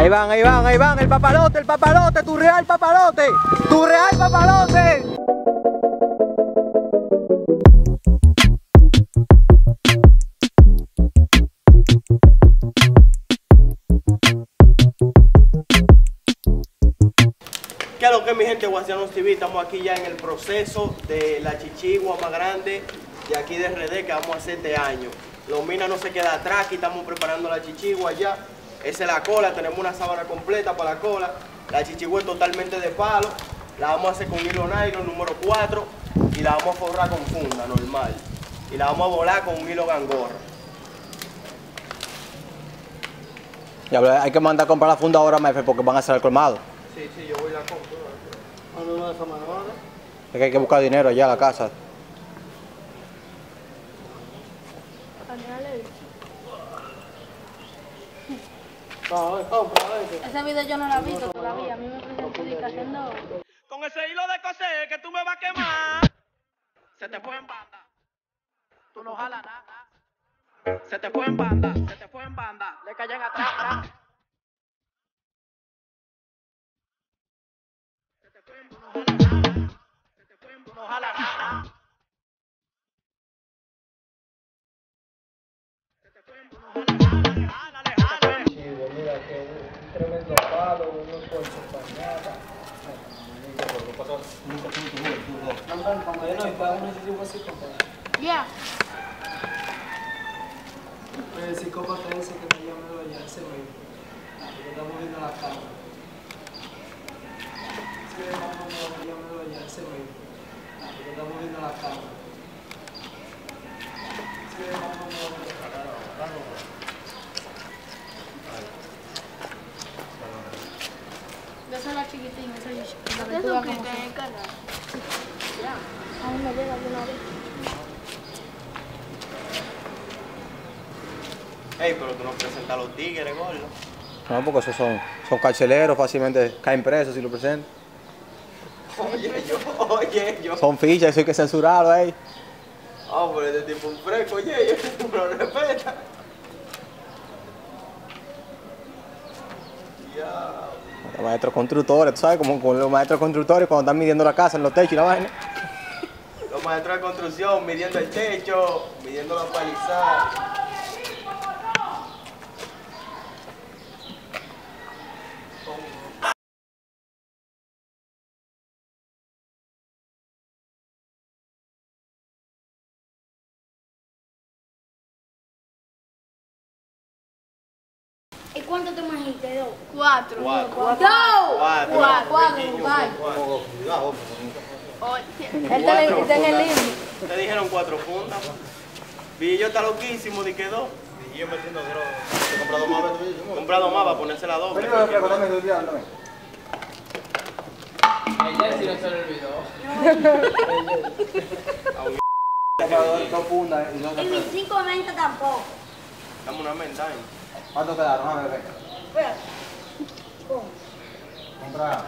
ahí van, el papalote, tu real papalote, tu real papalote. ¿Qué es lo que, mi gente? Guasianos TV, estamos aquí ya en el proceso de la chichigua más grande de aquí de RD que vamos a hacer este año. Los minas no se queda atrás, aquí estamos preparando la chichigua ya. Esa es la cola, tenemos una sábana completa para la cola. La chichigua es totalmente de palo. La vamos a hacer con hilo nylon número 4 y la vamos a forrar con funda normal. Y la vamos a volar con un hilo gangorra. Ya, hay que mandar a comprar la funda ahora, Mefe, porque van a hacer el colmado. Sí, yo voy a la compra. No, de esa manera. Es que hay que buscar dinero allá a la casa. Ese video yo no lo he visto todavía. A mí me presentó haciendo. Con ese hilo de coser que tú me vas a quemar. Se te fue en banda. Tú no jalas nada. Se te fue en banda. Le callan atrás. Se te fue en banda. Tú no jalas nada. Se te fue en banda. Mira que un tremendo palo, unos colchos pañadas. Ya. El psicópata ese que me llamó allá, ese mismo. Porque estamos viendo la cámara. Ese que me llamó allá, ese mismo. Porque estamos viendo la cámara. Ese que me llamó Yo soy la chiquitín, soy la aventura como en el canal. Ya. Aún me llega de una vez. Ey, pero tú no presentas a los tigres, gordo. No, porque esos son carceleros, fácilmente caen presos si lo presentan. Oye, yo. Son fichas, eso hay que censurarlo ahí. Ah, pero este tipo un fresco, oye, tú lo respetas. Ya. Los maestros constructores, tú sabes, como con los maestros constructores cuando están midiendo la casa en los techos y la vaina. Los maestros de construcción midiendo el techo, midiendo la palizada. ¿Y cuánto te imaginaste? ¿Dos? Cuatro. ¡Cuatro! Él está en el libro. Te dijeron 4 fundas. Villo está loquísimo, ni quedó. Villo metiendo droga. He comprado más veces. Comprado más para ponerse la doble. Ayer sí no se le olvidó. Dos fundas y Y mis 5 ventas tampoco. Dame una mensaje. ¿Cuánto quedaron? A ver. Espera. Compra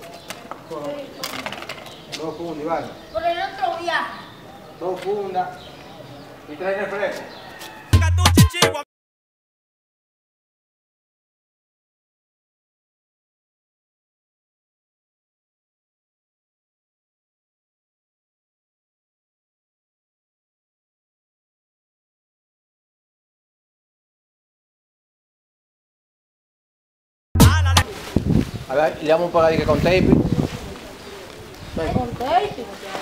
dos fundas, Iván. Por el otro viaje. 2 fundas y 3 refrescos. A ver, le damos un pagadito con tape. Con tape.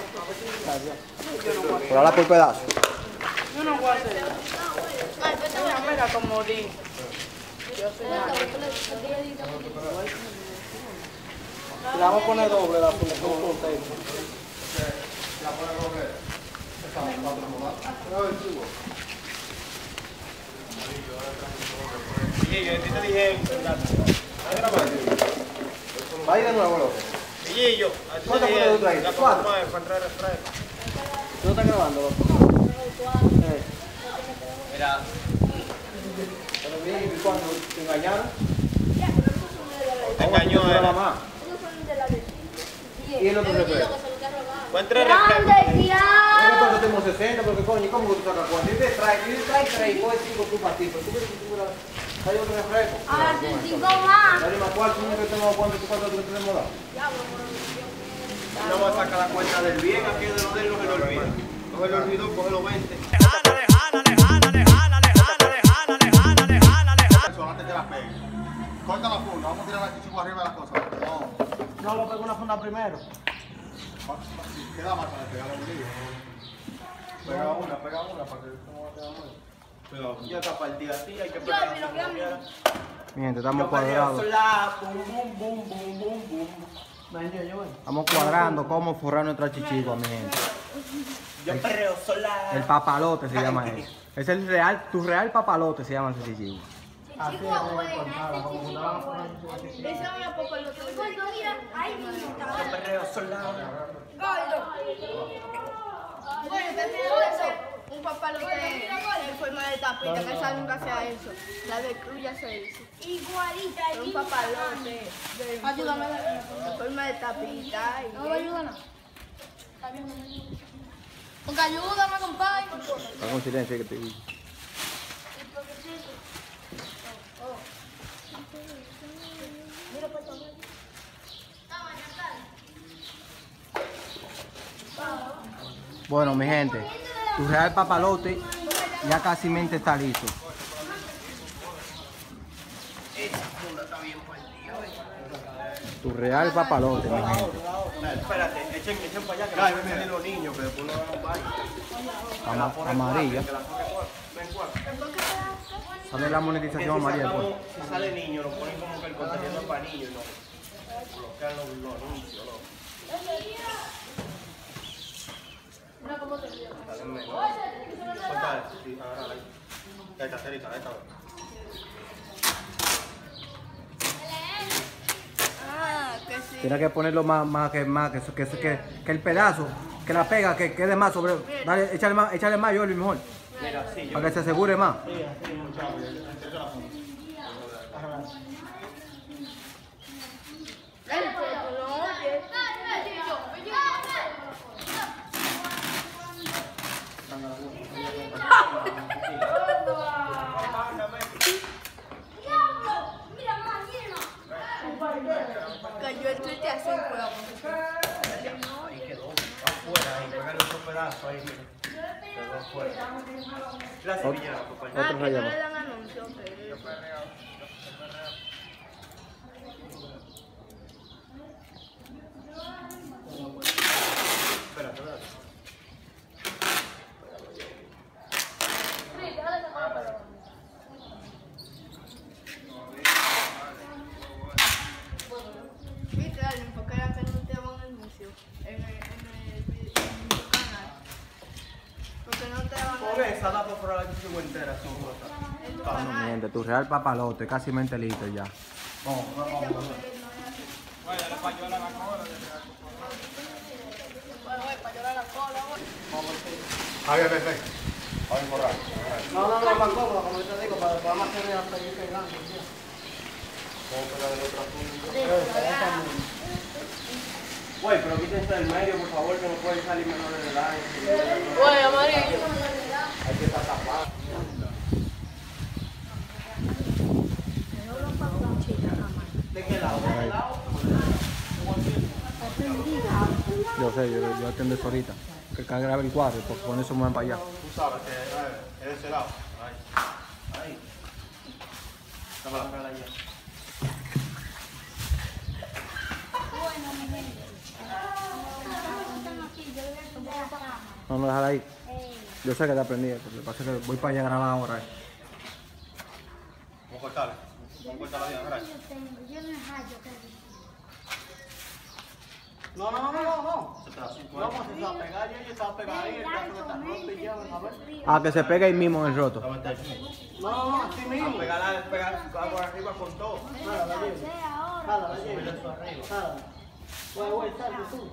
Por ahora por pedazo. Yo no voy a hacer eso. Mira como di. Yo soy una. Le vamos a poner doble la funda, como con tape. Villo, yo te dije. Ahí de nuevo, loco. Villo, a ti te ¿Cuántas dije. fundas tú traes? La 4. compra para entrar refresco. ¿Tú no estás grabando, loco? Mira. Pero bien, ¿y cuándo te engañaron? Te engañó, Nada era. más. ¿Y el otro refresco? Fue entre refrescos. Nosotros tenemos 60, porque coño, ¿cómo que tú sacas cuánto? Y te traes 3 y coges 5 tú para ti. Pero tú quieres que tú Hay otro refresco. Ah, 35 más. Darima, ¿cuánto tú tenemos dado? No va a sacar la cuenta del bien, aquí de lo de él no se lo olvida. No se lo olvidó, coge los 20. Antes que la pegue. Corta la funda, vamos a tirar la chichigua arriba de las cosas. No, lo pego una funda primero. Queda más para pegar un lío. Pega una para que no va a quedar mal. Ya está partida así, hay que pegar. Mi gente, estamos cuadrados. Bum, bum, bum, bum, bum. Estamos cuadrando cómo forrar nuestra chichigua, mi gente. Yo perreo sola. El papalote se llama eso. Es el real, tu real papalote se llama ese chichigua. Chichigua buena, ese chichigua buena. Ese es una papalote. Cuando mira, ay, Yo perreo sola. bueno, prefiero eso. Un papalote en forma de tapita, que esa nunca sea eso. La de cruz ya se hizo. Igualita. Un papalote. Ayúdame. En forma de tapita. No me ayuda nada. Porque ayúdame, compadre. Está con silencio que te digo. Bueno, mi gente, tu real papalote ya casi está listo. Tu real papalote, mi gente. Espérate, echen para allá que no vienen los niños, que después no van a un baño. Amarilla. Ven, cuatro. Sale la monetización amarilla. Pues. Si sale niño, lo ponen como que el contenido es para niños, no. Bloquean los anuncios, ¿no? Dale menos. Cuéntale, sí, agarra ahí. Ahí está, cerita, ahí está. Que sí. Tienes que ponerlo más que el pedazo, que la pega, que quede más sobre. Dale, échale más, yo mejor. Mira, sí, yo. Para que se asegure más. Cayó el tuite así, pero Ahí quedó, afuera, ahí, pégale otro pedazo ahí, mira. Quedó afuera. Gracias, Villera, compañero. Otro que no relleno. le dan anuncio, que Espérate, espérate. viste, alguien, porque era que no te daban anuncio en tu canal. Porque no te daban Con esa da para fuera la chichigua entera, son cosas. en tu Bueno, mi canal. gente, tu real papalote, casi listo ya. Javier, ven. Vamos a borrar. No, para cómodo, como yo te digo, para poder mantener hasta ahí pegando. Vamos a pegar el otro asunto. Güey, pero quítense del medio, por favor, que no pueden salir menores de edad. Güey, amarillo. Hay que estar tapado. ¿De qué lado? ¿De qué lado? Yo sé, yo atiendo eso ahorita. Que grabe el cuadro, porque con eso me van para allá. Tú sabes que es de ese lado. Ahí. Ahí. Dame la cara allá. No, déjala ahí. Yo sé que te aprendí, lo que pasa es que voy para allá a grabar ahora. Vamos a cortarle. Vamos a cortarla bien, ahora. No. Ese pedacito, vamos a pegar, yo estaba pegado ahí, el brazo me está roto y ya, a ver. Ah, que se pegue ahí mismo en el roto. Vamos a meter aquí. No, así A mismo. pegar por arriba con todo. Jala, Subir eso arriba. jala. Güey, salte tú.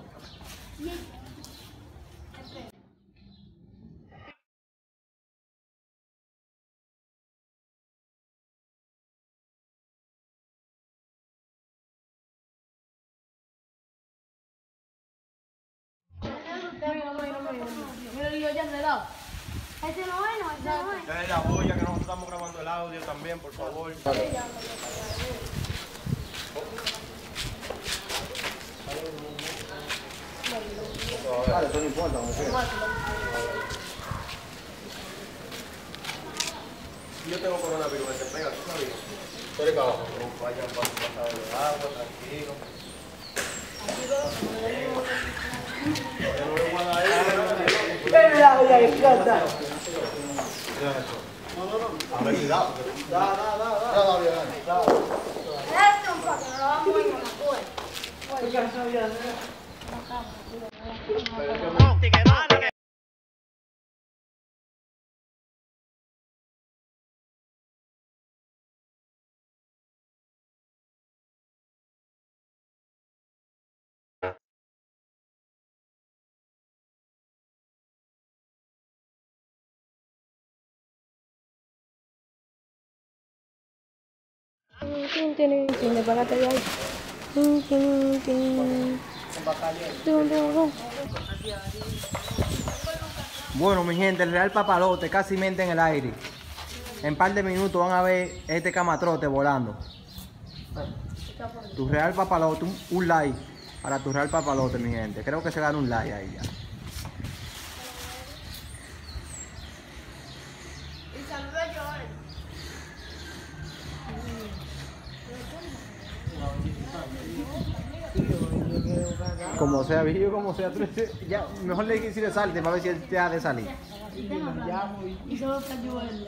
Mira el lío ya enredado. Ese no es, Es la olla que nosotros estamos grabando el audio también, por favor. Vale, eso no importa, Yo tengo coronavirus, me se pega, ¿tú sabías? Estoy acá abajo. No vayan para su pasado de agua, tranquilo. Yo no le voy a dar A ver si da. Da. Bueno, mi gente, el Real Papalote casi mente en el aire. En par de minutos van a ver este camatrote volando. Tu Real Papalote, un like para tu Real Papalote, mi gente. Creo que se gana un like ahí ya. Y saludo a Joel. Como sea vivo, como sea, ya, mejor le decir salte para ver si él te ha de salir. Y solo está Joel.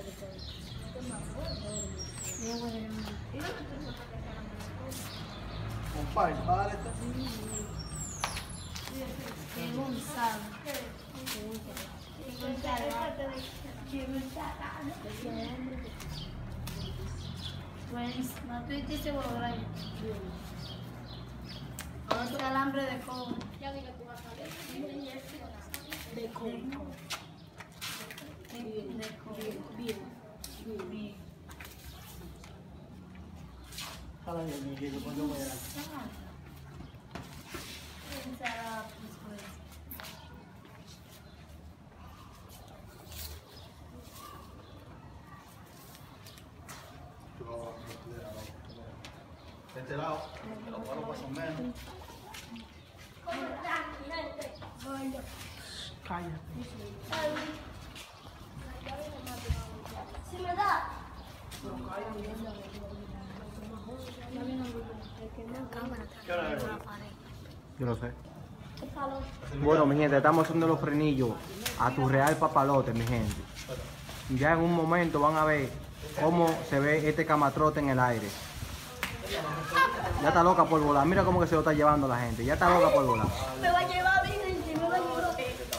Pues no tuviste ese borracho. Ahora está el hambre de coco. De coco. Bien. De este lado, los palos más o menos. Si me da. Yo lo sé. Bueno, mi gente, estamos haciendo los frenillos a tu Real Papalote, mi gente. Ya en un momento van a ver cómo se ve este camatrote en el aire. Ya está loca por volar. Mira cómo que se lo está llevando la gente. Ya está loca por volar. Me va a llevar bien, me va a llevar.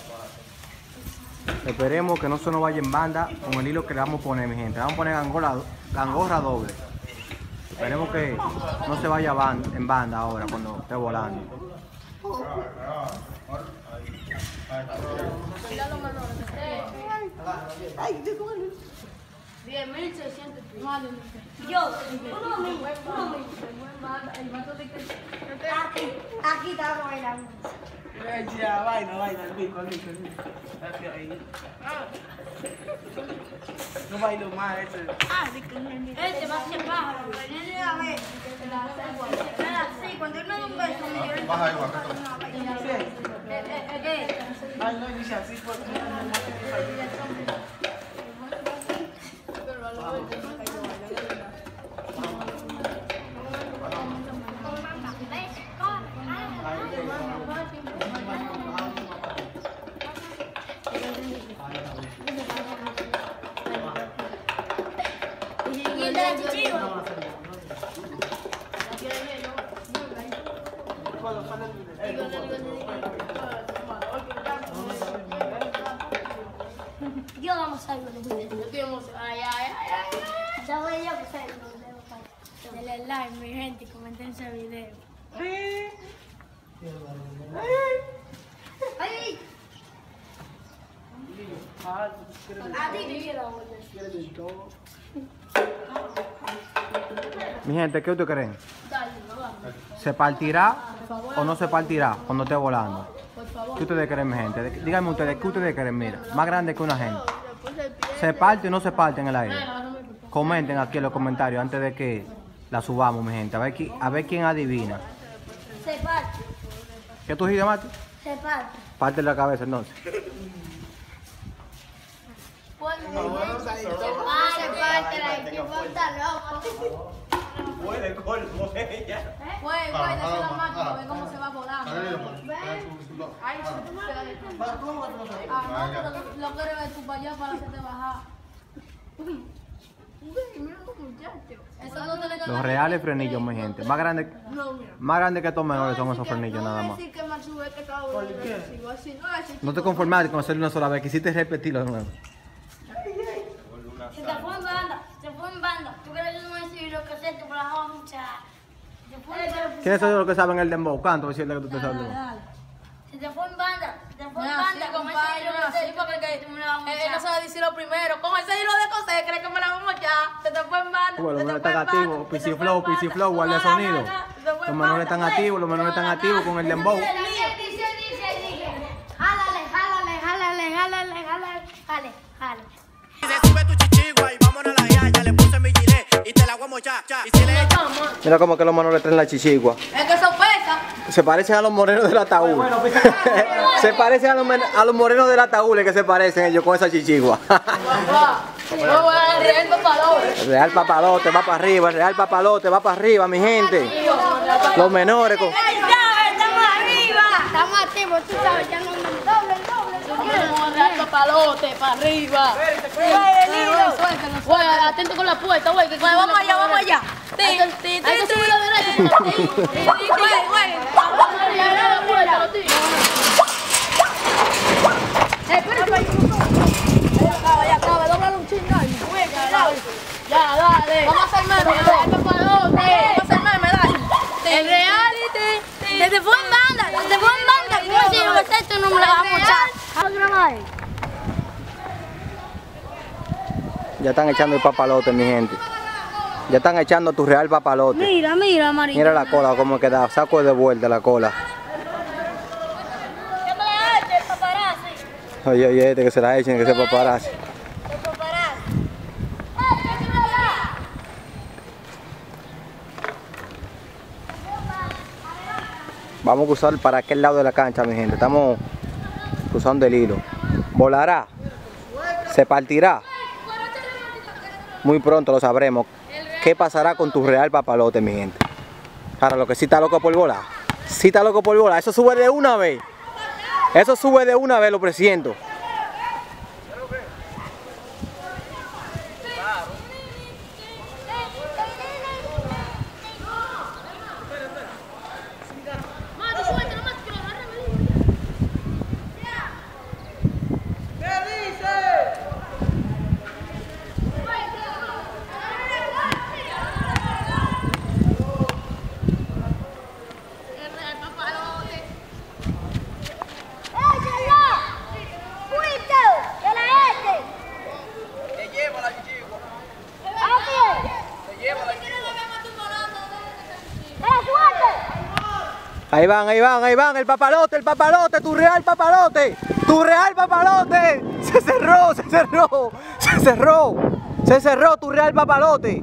Esperemos que no se nos vaya en banda con el hilo que le vamos a poner, mi gente. Vamos a poner gangorra doble. Esperemos que no se vaya en banda ahora cuando esté volando. 10.600. Yo, uno mío. Aquí estamos bailando. Vaina, el bico. No bailo más ese. Este va a ser pájaro. Venid a ver. Sí, cuando él me da un beso, me dio el Baja ahí, baja. Ay, no, dice así pues. Y el de la chichigua. Yo vamos a algo de ya voy yo que sé. Denle like, mi gente, y comenten ese video. ¡Ay! A ti te quiero. Mi gente, ¿qué ustedes creen? ¿Se partirá o no se partirá cuando esté volando? ¿Qué ustedes creen, mi gente? Díganme ustedes, ¿qué ustedes creen? Mira, más grande que una gente. ¿Se parte o no se parte en el aire? comenten aquí en los comentarios antes de que la subamos, mi gente. A ver quién adivina. Se parte. ¿Qué tú dices, Mati? Se parte. Parte la cabeza entonces. Se parte, la equipo está loco. Puede colmo ella. Güey, güey, desde la máquina, ve cómo se va volando. Ay, lo que eres tú para allá para hacerte bajar. Mira los muchachos. Eso no tiene que Los reales frenillos, mi gente. Más grandes que estos menores son esos frenillos nada más. Sí, que más sube que estaba bueno. Así, no, así. No te conformaste con hacerlo una sola vez, quisiste repetirlo de nuevo. Se te fue en banda, se fue en banda. Tú crees que no me decís lo que sé, te la mucha. Se fue en banda. ¿Quiénes son los que saben el dembow? Canto, decirle que tú te sabes. Se te fue en banda, se te fue en No, banda. así, Como compadre, ese hilo no, que así, sé, porque tú me la vas a él no mochar. sabe decirlo primero. Con ese hilo de coser, cree que me la vamos ya. Se te fue en banda. Bueno, los se te menores fue están en banda, activos, se te fue en PC Flow, banda. guarda el No, sonido. no, se te fue Los en menores banda, están güey. activos, los menores están activos con el dembow. Dice. Jálale, jálale, jálale, jálale, jálale, jale, jale. Se sube tu chichigua y vámonos a la yaya. Le puse mi gilet y te la voy a mochar. Y si le Mira cómo que los menores traen la chichigua. Es que eso pesa. Se parecen a los morenos del ataúd. Se parecen a los morenos del ataúd, que se parecen ellos con esa chichigua. Papá, no voy a reír papalote. El Real Papalote va para arriba, el Real Papalote va para arriba, mi gente. Los menores con... ¡Estamos arriba! Estamos activos, tú sabes, ya no me doble. Vamos a reír papalote para arriba. Güey, atento con la puerta, güey. Vamos allá, vamos allá. Hay que subir la derecha. Güey. Vamos a reír la puerta, los tíos. Ya acaba, dóblalo un chingo. Ya, dale. Vamos a hacer meme, dale, papalote. Vamos a hacer meme, dale. El reality. Se te fue en banda, se te fue en banda. Como si lo que sé, tú no me la vas a mochar. Ya están echando el papalote, mi gente. Ya están echando tu Real Papalote. Mira, María. Mira la cola como queda, saco de vuelta la cola. ¿Qué me la haces, paparazzi? Oye, que se la echen, que se paparazzi. El paparazzi. Vamos a cruzar para aquel lado de la cancha, mi gente. Estamos cruzando el hilo. ¿Volará? ¿Se partirá? Muy pronto lo sabremos. ¿Qué pasará con tu Real Papalote, mi gente? Ahora, lo que sí está loco por volar. Sí está loco por volar. Eso sube de una vez. Eso sube de una vez, lo presiento. Ahí van, el papalote, tu Real Papalote, se cerró tu Real Papalote.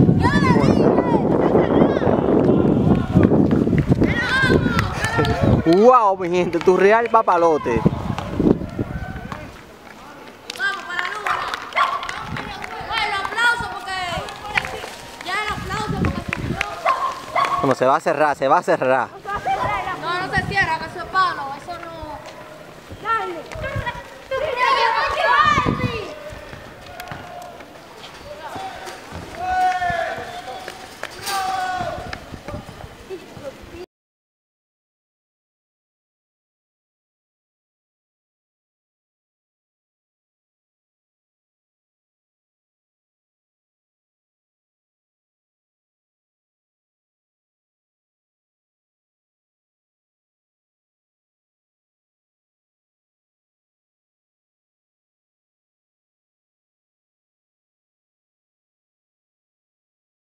Wow, mi gente, tu Real Papalote. Vamos para la luna. Bueno, aplausos porque ya el aplauso porque subió. Bueno, se va a cerrar.